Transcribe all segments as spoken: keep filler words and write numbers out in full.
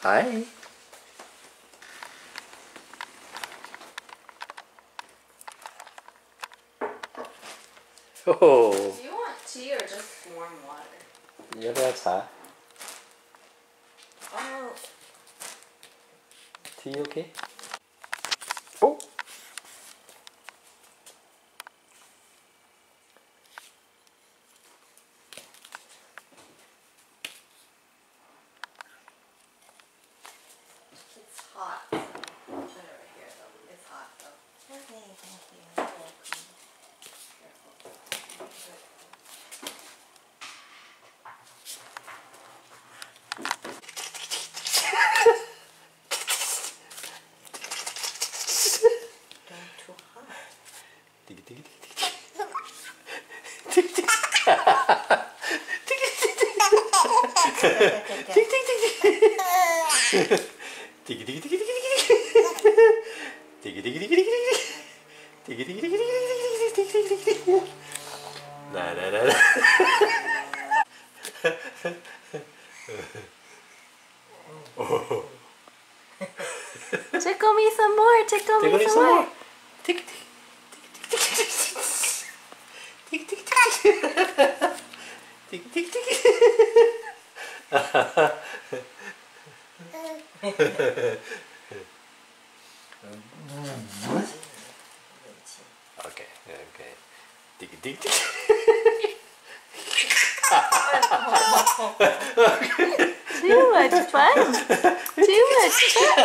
Hi. Oh. Do you want tea or just warm water? 要不要茶 Oh. Tea okay? Oh. It's hot. So put it over here though. It's hot though. Okay, thank you. You're welcome. Careful. Don't too hot. Tiki tiki tiki Tickle me some more. Tickle me some more. Tick tick tick tick tick tick tick tick. Okay, okay. Tick tick tick. Too much fun. Too much fun.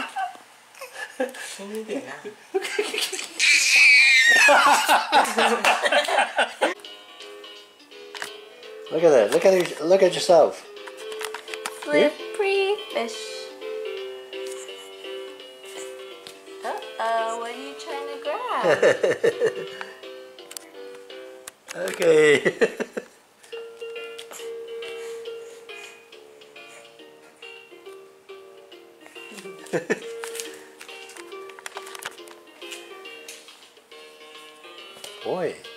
Look at that. Look at your, look at yourself. Slippery fish. Uh-oh, what are you trying to grab? Okay. Boy.